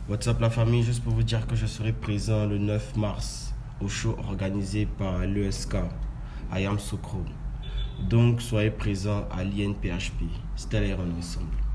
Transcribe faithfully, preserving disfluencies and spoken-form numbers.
What's up la famille, juste pour vous dire que je serai présent le neuf mars au show organisé par l'E S K, I Am Socro. Donc soyez présents à l'I N P H P, Stellaire en ensemble.